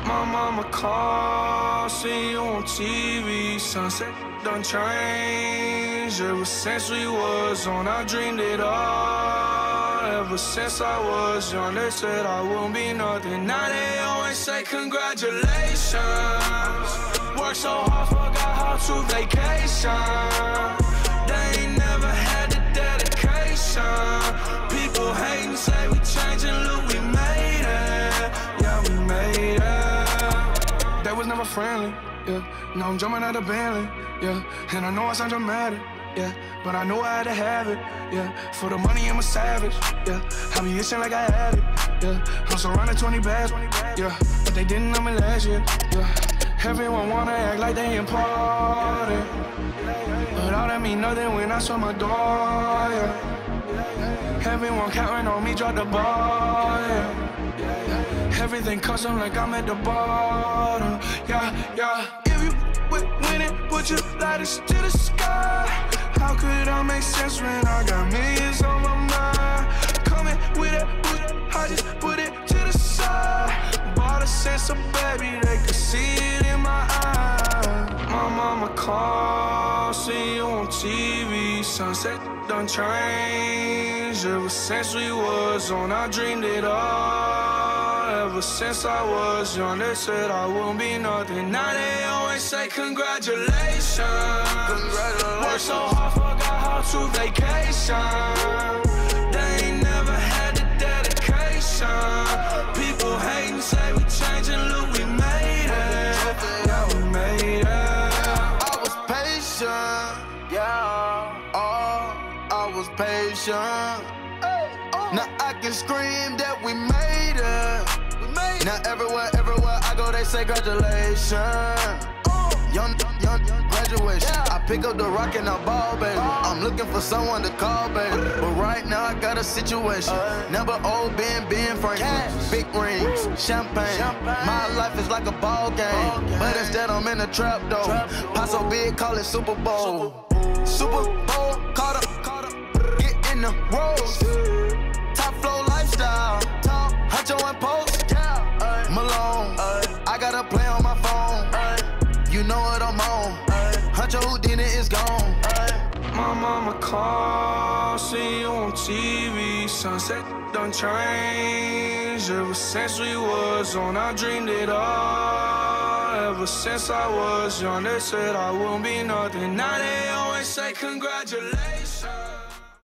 My mama called, see you on TV. Sunset done changed. Ever since we was on, I dreamed it all. Ever since I was young, they said I wouldn't be nothing. Now they always say congratulations. Worked so hard, forgot how to vacation. They ain't never had the dedication. People hating, say we changing, look, we made it. Yeah, we made it. They was never friendly, yeah. Now I'm jumping out of Bentley, yeah. And I know I sound dramatic, yeah. But I know I had to have it, yeah. For the money, I'm a savage, yeah. I be itching like I had it, yeah. I'm surrounded 20 bags, yeah. But they didn't know me last year, yeah. Everyone wanna act like they important, but all that mean nothing when I saw my door, yeah. Everyone counting on me, drop the ball, yeah. Everything custom like I'm at the bottom, yeah, yeah. If you winning, put your lighters to the sky. How could I make sense when I got millions on my mind? Coming with it, I just put it to the side. Bought a sense of baby, they could see it in my eyes. My mama called, see you on TV. Sunset done changed. Ever since we was on, I dreamed it all. Ever since I was young, they said I wouldn't be nothing. Now they always say congratulations. Worked so hard, forgot how to vacation. They ain't never had the dedication. People hating, say we changing, look, we made it. Yeah, we made it. I was patient, yeah. Oh, I was patient. Now I can scream that we made it. Now everywhere I go, they say congratulations. Young graduation. I pick up the rock and I ball, baby. I'm looking for someone to call, baby. But right now I got a situation. Never old Ben Franklin. Big rings, champagne. My life is like a ball game, but instead I'm in a trap though. Pot so big, call it Super Bowl. Super Bowl, caught up, get in the rolls. Top flow lifestyle, Huncho and Post. Malone, I got a play on my phone. You know what I'm on. Huncho Houdini is gone. My mama called, see you on TV. Sunset done changed. Ever since we was on, I dreamed it all. Ever since I was young, they said I wouldn't be nothing. Now they always say congratulations.